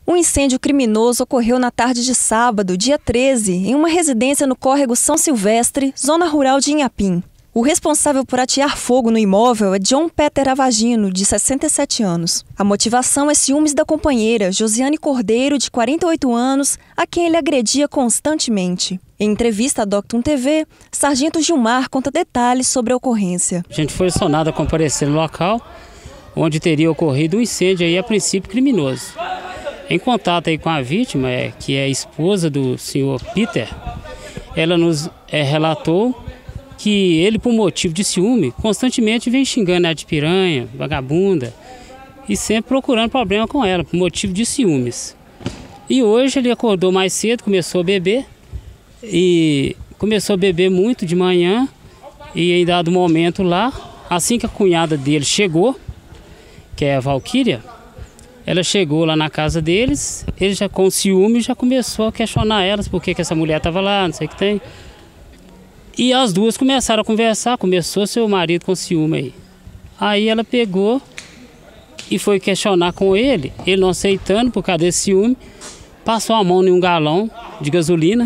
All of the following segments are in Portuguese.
Um incêndio criminoso ocorreu na tarde de sábado, dia 13, em uma residência no córrego São Silvestre, zona rural de Inhapim. O responsável por atear fogo no imóvel é John Peter Avagino, de 67 anos. A motivação é ciúmes da companheira, Josiane Cordeiro, de 48 anos, a quem ele agredia constantemente. Em entrevista à Doctum TV, Sargento Gilmar conta detalhes sobre a ocorrência. A gente foi acionado a comparecer no local, onde teria ocorrido um incêndio aí, a princípio criminoso. Em contato aí com a vítima, que é a esposa do senhor Peter, ela nos relatou que ele, por motivo de ciúme, constantemente vem xingando ela de piranha, vagabunda, e sempre procurando problema com ela, por motivo de ciúmes. E hoje ele acordou mais cedo, começou a beber, e começou a beber muito de manhã, e em dado momento lá, assim que a cunhada dele chegou, que é a Valquíria, ela chegou lá na casa deles, ele já com ciúme já começou a questionar elas, por que essa mulher estava lá, não sei o que tem. E as duas começaram a conversar, começou seu marido com ciúme aí. Aí ela pegou e foi questionar com ele não aceitando por causa desse ciúme, passou a mão em um galão de gasolina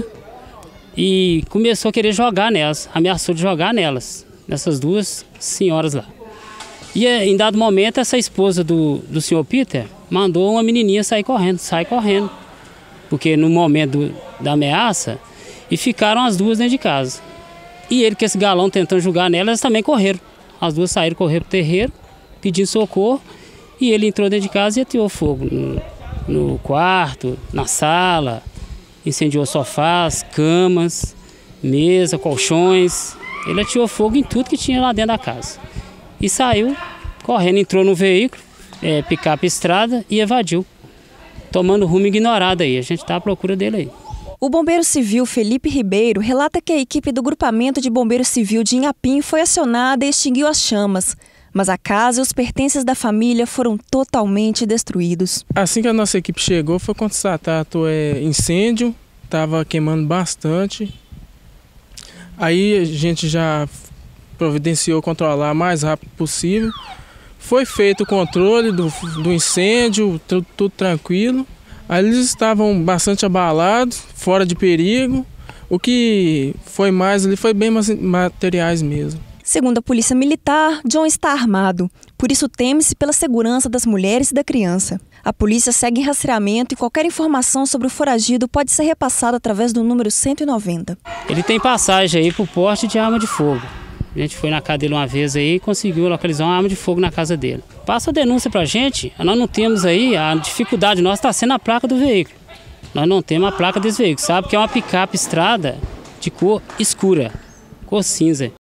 e começou a querer jogar nelas, ameaçou de jogar nelas, nessas duas senhoras lá. E em dado momento, essa esposa do senhor Peter mandou uma menininha sair correndo, porque no momento da ameaça, e ficaram as duas dentro de casa. E ele, com esse galão tentando jogar nelas, elas também correram. As duas saíram, correram para o terreiro, pedindo socorro, e ele entrou dentro de casa e ateou fogo no quarto, na sala, incendiou sofás, camas, mesa, colchões. Ele ateou fogo em tudo que tinha lá dentro da casa. E saiu correndo, entrou no veículo, picape estrada, e evadiu, tomando rumo ignorado aí. A gente está à procura dele aí. O bombeiro civil Felipe Ribeiro relata que a equipe do Grupamento de Bombeiros Civil de Inhapim foi acionada e extinguiu as chamas, mas a casa e os pertences da família foram totalmente destruídos. Assim que a nossa equipe chegou, foi constatado incêndio, estava queimando bastante. Aí a gente já providenciou controlar o mais rápido possível. Foi feito o controle do incêndio, tudo tranquilo. Aí eles estavam bastante abalados, fora de perigo. O que foi mais ali foi bem materiais mesmo. Segundo a Polícia Militar, John está armado. Por isso teme-se pela segurança das mulheres e da criança. A polícia segue em rastreamento e qualquer informação sobre o foragido pode ser repassada através do número 190. Ele tem passagem aí por porte de arma de fogo. A gente foi na casa dele uma vez aí e conseguiu localizar uma arma de fogo na casa dele. Passa a denúncia pra gente, nós não temos aí, a dificuldade nossa está sendo a placa do veículo. Nós não temos a placa desse veículo, sabe que é uma picape estrada de cor escura, cor cinza.